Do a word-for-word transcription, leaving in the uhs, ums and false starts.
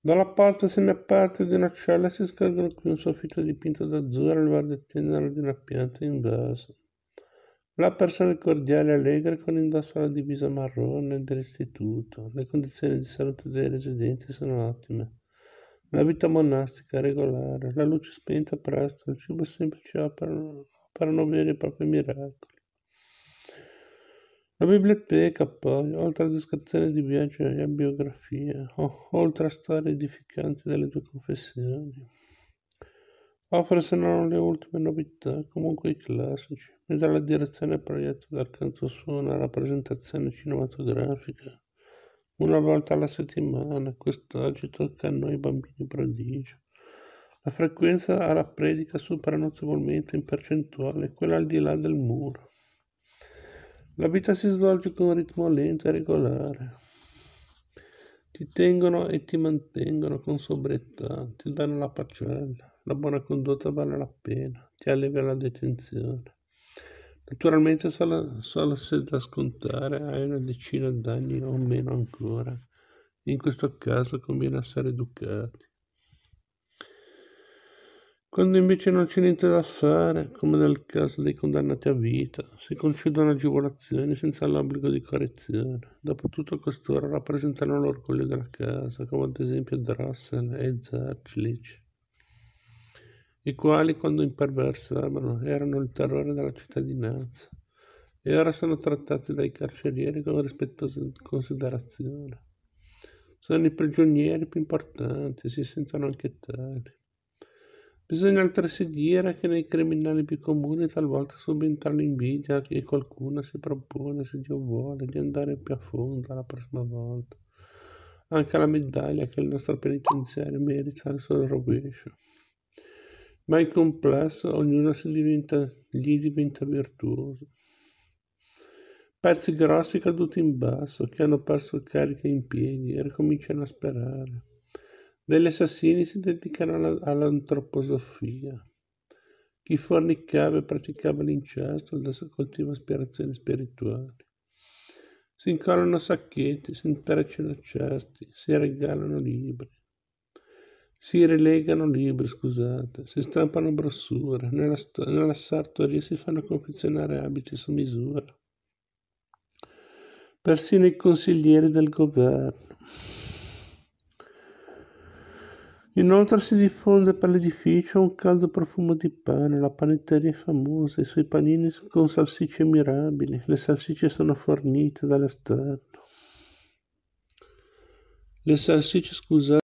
Dalla porta semiaperta di una cella si scorgono qui un soffitto dipinto d'azzurro e il verde tenero di una pianta in vaso. La persona cordiale e allegre con indosso la divisa marrone dell'istituto. Le condizioni di salute dei residenti sono ottime. La vita monastica è regolare, la luce spenta presto, il cibo semplice operano, operano veri e propri miracoli. La biblioteca, poi, oltre a descrizioni di viaggi e a biografie, o- oltre a storie edificanti delle due confessioni, offre se non le ultime novità, comunque i classici, e dalla direzione al progetto dal canto suo una rappresentazione cinematografica. Una volta alla settimana, quest'oggi tocca a noi bambini prodigio. La frequenza alla predica supera notevolmente in percentuale quella al di là del muro. La vita si svolge con un ritmo lento e regolare. Ti tengono e ti mantengono con sobrietà, ti danno la pacella, la buona condotta vale la pena, ti allevia la detenzione. Naturalmente solo, solo se da scontare hai una decina d'anni o meno ancora. In questo caso conviene essere educati. Quando invece non c'è niente da fare, come nel caso dei condannati a vita, si concedono agevolazioni senza l'obbligo di correzione. Dopotutto costoro rappresentano l'orgoglio della casa, come ad esempio Drossel e Zerchlich, i quali quando imperversavano erano il terrore della cittadinanza e ora sono trattati dai carcerieri con rispettosa considerazione. Sono i prigionieri più importanti, si sentono anche tali. Bisogna altresì dire che nei criminali più comuni talvolta subentra l'invidia che qualcuno si propone, se Dio vuole, di andare più a fondo la prossima volta. Anche la medaglia che il nostro penitenziario merita al suo rovescio. Ma in complesso ognuno si diventa, gli diventa virtuoso. Pezzi grossi caduti in basso, che hanno perso carica in piedi e ricominciano a sperare. Degli assassini si dedicano alla, all'antroposofia. Chi fornicava e praticava l'incesto adesso coltiva aspirazioni spirituali. Si incollano sacchetti, si intrecciano cesti, si regalano libri. Si rilegano libri, scusate, si stampano brossure, nella, nella sartoria si fanno confezionare abiti su misura. Persino i consiglieri del governo. Inoltre si diffonde per l'edificio un caldo profumo di pane, la panetteria è famosa, i suoi panini con salsicce mirabili, le salsicce sono fornite dall'esterno. Le salsicce, scusate,